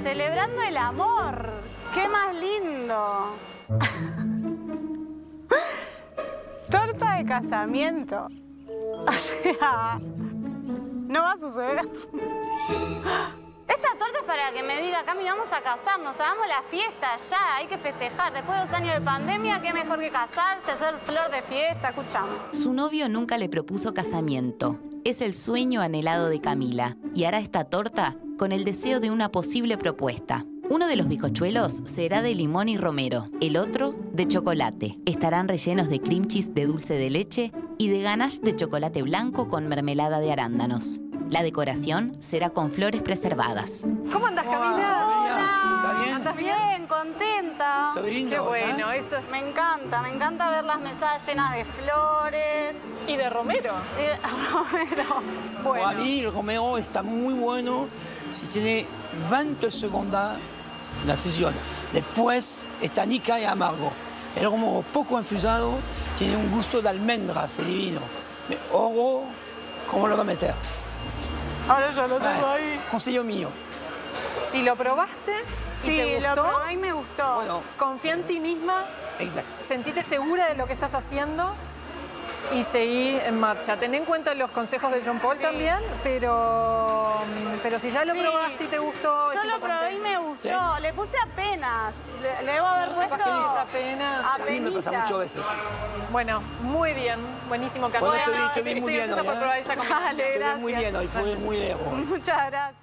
celebrando el amor. ¡Qué más lindo! Torta de casamiento. O sea, no va a suceder. Esta torta es para que me diga, Cami, vamos a casarnos, hagamos la fiesta ya, hay que festejar. Después de 2 años de pandemia, qué mejor que casarse, hacer flor de fiesta, escuchamos. Su novio nunca le propuso casamiento. Es el sueño anhelado de Camila y hará esta torta con el deseo de una posible propuesta. Uno de los bizcochuelos será de limón y romero, el otro de chocolate. Estarán rellenos de cream cheese de dulce de leche y de ganache de chocolate blanco con mermelada de arándanos. La decoración será con flores preservadas. ¿Cómo andas, Camila? ¿Está bien? ¿Estás bien? Contenta. Está lindo, Qué bueno, eso es... Me encanta ver las mesas llenas de flores. Y de romero. Y de romero. Bueno. A mí el romero está muy bueno si tiene 20 segundos la fusión. Después es tanica y amargo. El romero poco infusado tiene un gusto de almendras, es divino. Oro, ¿cómo lo va a meter? Ahora ya lo tengo ahí. Consejo mío. Si lo probaste y Sí, te gustó, lo probé y me gustó. Bueno, confía en ti misma, exacto. sentite segura de lo que estás haciendo y seguí en marcha. Ten en cuenta los consejos de John Paul también, pero si ya lo probaste y te gustó, es Yo lo importante. probé y me gustó. Sí. Le puse apenas. Le debo haber puesto... Apenas. A mí me pasa muchas veces. Bueno, muy bien. Buenísimo, Camila. Bueno, te vi muy bien Estoy ansiosa hoy, por ¿eh? probar esa combinación. Dale, Te ves gracias. muy bien hoy, fue muy lejos. Muchas gracias.